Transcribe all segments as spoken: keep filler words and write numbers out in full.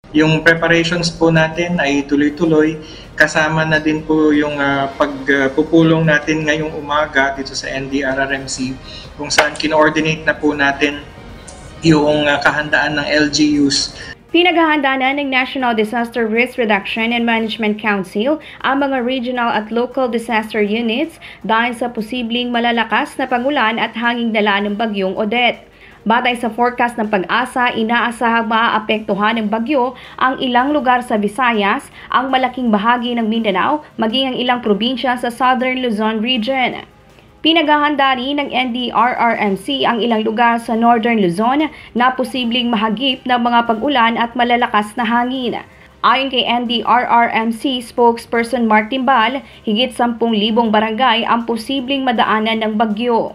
Yung preparations po natin ay tuloy-tuloy, kasama na din po yung uh, pagpupulong uh, natin ngayong umaga dito sa N D R R M C kung saan kino-coordinate na po natin yung uh, kahandaan ng L G Us. Pinaghahandaan ng National Disaster Risk Reduction and Management Council ang mga regional at local disaster units dahil sa posibleng malalakas na pagulan at hanging dala ng bagyong Odette. Batay sa forecast ng Pag-asa, inaasahang maaapektuhan ng bagyo ang ilang lugar sa Visayas, ang malaking bahagi ng Mindanao, maging ang ilang probinsya sa Southern Luzon region. Pinaghahanda rin ng N D R R M C ang ilang lugar sa Northern Luzon na posibleng mahagip ng mga pag-ulan at malalakas na hangin. Ayon kay N D R R M C spokesperson Mark Timbal, higit sampung libong barangay ang posibleng madaanan ng bagyo.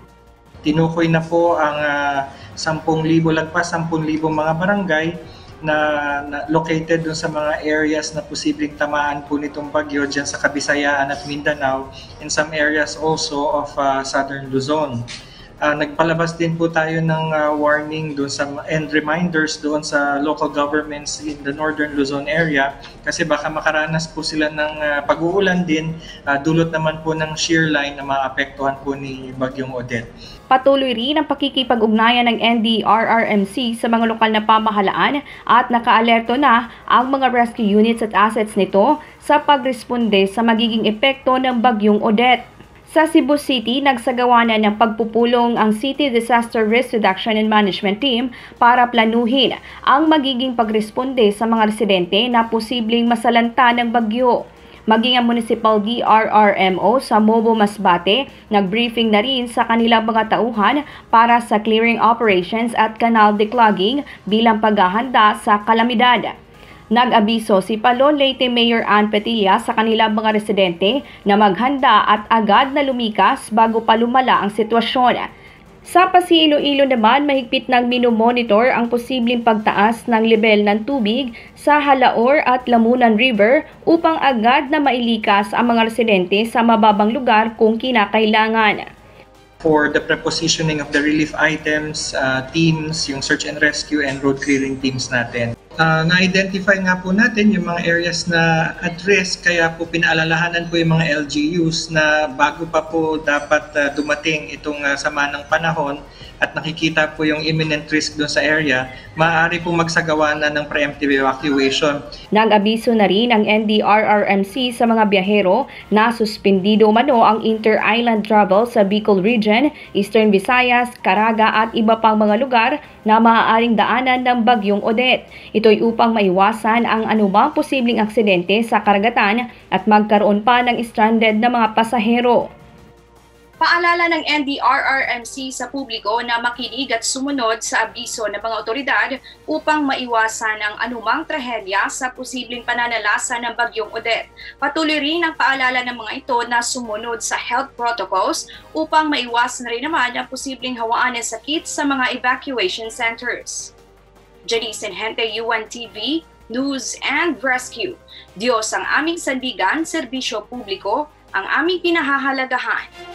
Tinukoy na po ang uh, sampung libo lagpas sampung libo mga barangay na, na located dun sa mga areas na posibleng tamaan po nitong bagyo dyan sa Kabisayaan at Mindanao and some areas also of uh, Southern Luzon. Uh, nagpalabas din po tayo ng uh, warning doon sa and reminders doon sa local governments in the Northern Luzon area kasi baka makaranas po sila ng uh, pag-uulan din, uh, dulot naman po ng shear line na maapektuhan po ni Bagyong Odette. Patuloy rin ang pakikipag-ugnayan ng N D R R M C sa mga lokal na pamahalaan at nakaalerto na ang mga rescue units at assets nito sa pagresponde sa magiging epekto ng Bagyong Odette. Sa Cebu City, nagsagawa na ng pagpupulong ang City Disaster Risk Reduction and Management Team para planuhin ang magiging pagresponde sa mga residente na posibleng masalanta ng bagyo. Maging ang Municipal D R R M O sa Mobo Masbate, nag-briefing na rin sa kanilang mga tauhan para sa clearing operations at canal declogging bilang paghahanda sa kalamidad. Nag-abiso si Palon Leyte Mayor Ann Petilla sa kanilang mga residente na maghanda at agad na lumikas bago pa lumala ang sitwasyon. Sa Pasi Iloilo naman, mahigpit nang minomonitor ang posibleng pagtaas ng level ng tubig sa Halaor at Lamunan River upang agad na mailikas ang mga residente sa mababang lugar kung kinakailangan. For the prepositioning of the relief items, uh, teams, yung search and rescue and road clearing teams natin. Uh, na-identify nga po natin yung mga areas na at risk, kaya po pinaalalahanan po yung mga L G Us na bago pa po dapat uh, dumating itong uh, sama ng panahon at nakikita po yung imminent risk doon sa area, maaari po magsagawa na ng preemptive evacuation. Nag-abiso na rin ang N D R R M C sa mga biyahero na suspendido mano ang inter-island travel sa Bicol Region, Eastern Visayas, Caraga at iba pang mga lugar na maaaring daanan ng Bagyong Odette. Ito'y upang maiwasan ang anumang posibleng aksidente sa karagatan at magkaroon pa ng stranded na mga pasahero. Paalala ng N D R R M C sa publiko na makinig at sumunod sa abiso ng mga otoridad upang maiwasan ang anumang trahedya sa posibleng pananalasa ng Bagyong Odette. Patuloy rin ang paalala ng mga ito na sumunod sa health protocols upang maiwasan rin naman ang posibleng hawaan ng sakit sa mga evacuation centers. Janice Enhente, U N T V, News and Rescue. Diyos ang aming sandigan, serbisyo publiko, ang aming pinahahalagahan.